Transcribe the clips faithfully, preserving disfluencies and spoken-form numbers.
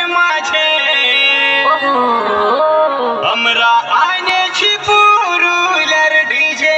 माझे हमरा आने छी पुरुलर डीजे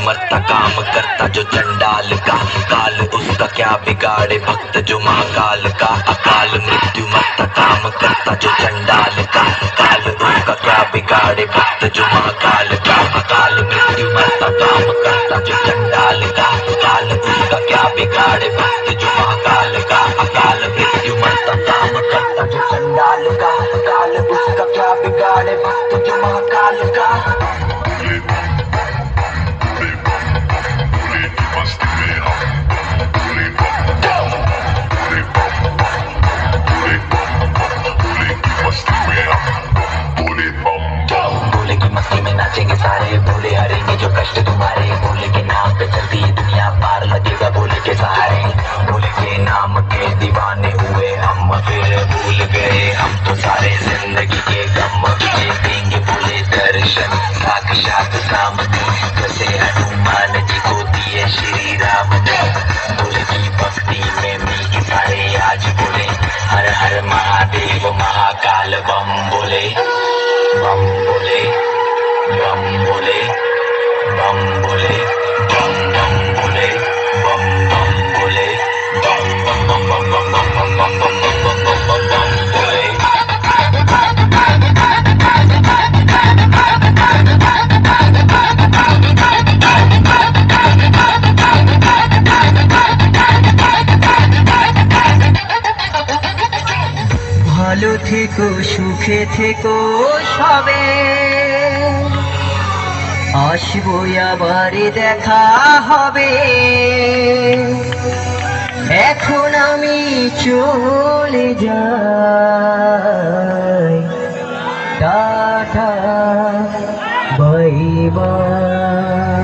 मरता काम करता जो चंडाल का, काल उसका क्या बिगाड़े भक्त जो महाकाल का। अकाल मृत्यु मरता काम करता जो चंडाल का, काल उसका क्या बिगाड़े भक्त जो महाकाल का। अकाल मृत्यु मरता काम करता जो चंडाल का, काल उसका क्या बिगाड़े भक्त जो महाकाल का। अकाल मृत्यु मरता काम करता जो चंडाल का, काल उसका क्या बिगाड़े भक्त जो महाकाल का। भोले की मस्ती में नाचेंगे सारे, भोले हरेंगे जो कष्ट तुम्हारे। भोले के नाम पे चलती है दुनिया, पार लगेगा भोले के सहारे। भोले के नाम के दीवाने हुए हम, फिर भूल गए हम तो सारे जिंदगी के गम। विजय देंगे भोले दर्शन साक्षात सामने, जैसे हनुमान जी को दिए श्री राम ने। भोले की भक्ति में मी सारे आज बोले, हर हर महादेव महाकाल बम बोले, बम बोले, बम बोले, बम बोले, बम बम बोले, बम बम बोले, बम बम बम बम बम बम बम बम बम बम बम बम बोले। ভালো থেকো সুখে থেকো সবে, আসবো আবার দেখা হবে। এখন আমি চলে যাই, টাটা বাই বাই।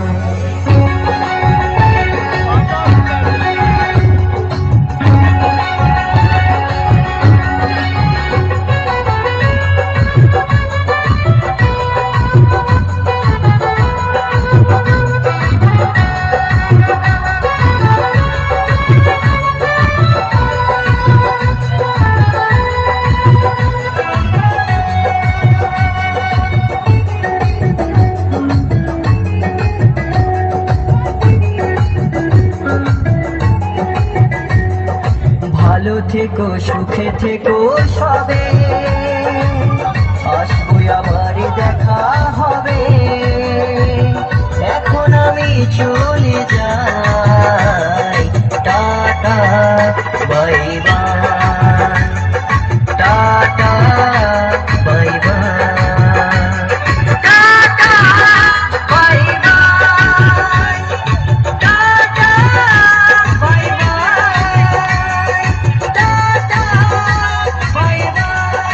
ভালো থেকো সুখে থেকো সবে, আসবো আবার দেখা হবে। এখন আমি চলে যাই, tata bye bye, tata bye bye, tata bye bye, tata bye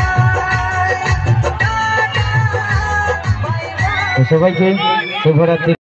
bye. সবাইকে শুভরাত্রি।